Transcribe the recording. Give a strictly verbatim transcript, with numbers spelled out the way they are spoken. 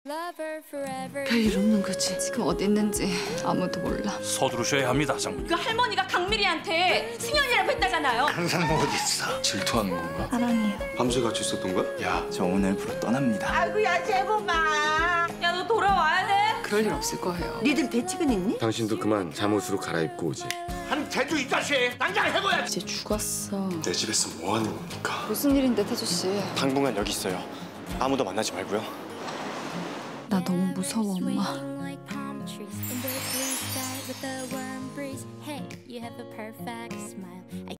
별일 없는 거지. 지금 어디 있는지 아무도 몰라. 서두르셔야 합니다, 장모님. 그 할머니가 강미리한테 승연이라고 했다잖아요. 항상 뭐 어디 있어? 질투하는 건가? 사랑해요. 밤새 같이 있었던 거야? 야, 저 오늘부로 떠납니다. 아이고야 제보마. 야, 너 돌아와야 돼. 그럴 일 없을 거예요. 니들 대책은 있니? 당신도 그만 잠옷으로 갈아입고 오지. 한 대주 이 자식! 당장 해고야지! 이제 죽었어. 내 집에서 뭐 하는 겁니까? 무슨 일인데, 태주 씨? 당분간 여기 있어요. 아무도 만나지 말고요. 나 너무 무서워, 엄마. With the warm breeze, hey, you have a perfect smile. I